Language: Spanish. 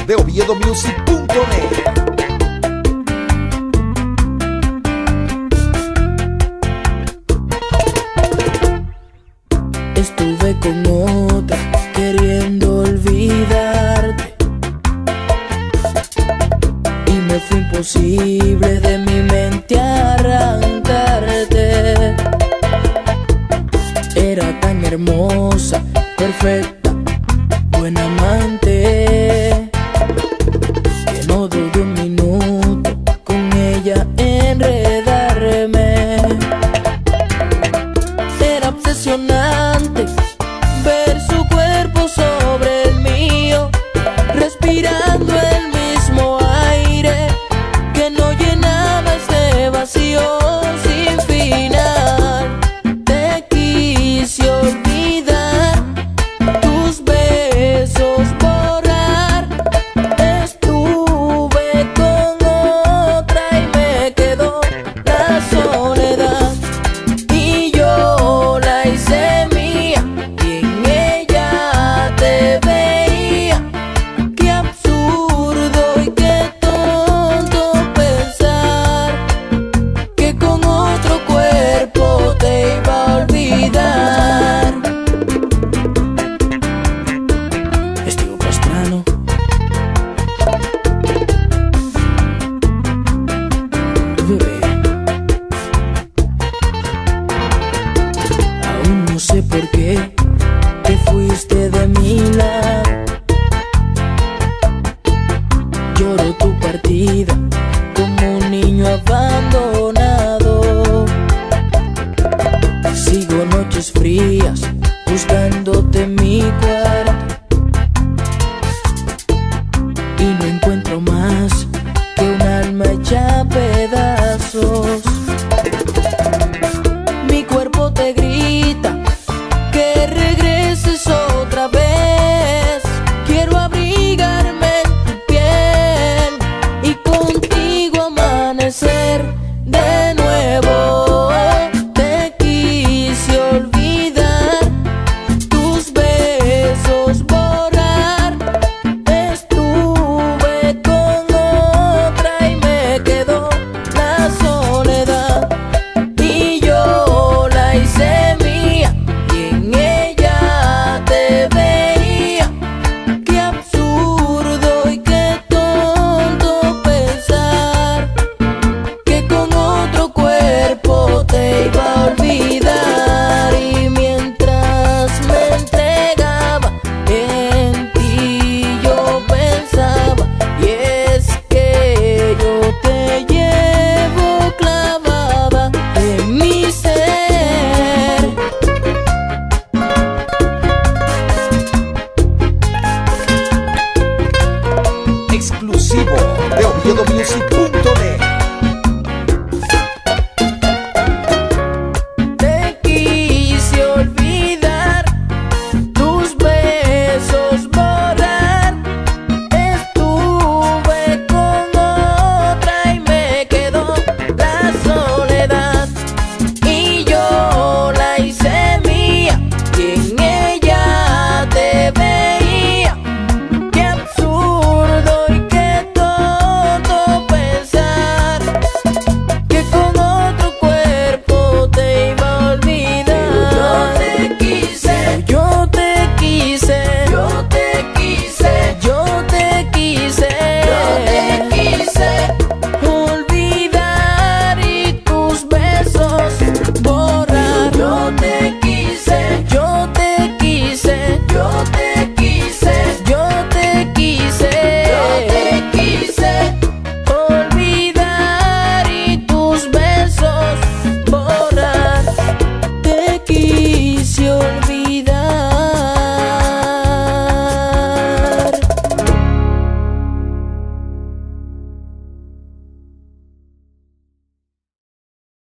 de oviedomusic.net. Estuve con otra queriendo olvidarte y me fue imposible de mi mente arrancarte. Era tan hermosa, perfecta, buena amante, que no dudé un minuto con ella enredarme. Era obsesionante ver su cuerpo sobre el mío, respirando el mismo aire que no llenaba este vacío sin final. Te quise olvidar, tus besos borrar. Estuve con otra y me quedó la soledad, y yo la hice mía y en ella te veía. Qué absurdo y qué tonto pensar que con otro cuerpo te iba a olvidar. Estivo Pastrano. Bebé, aún no sé por qué te fuiste de mi lado. Lloro tu partida como un niño abandonado. Sigo noches frías buscándote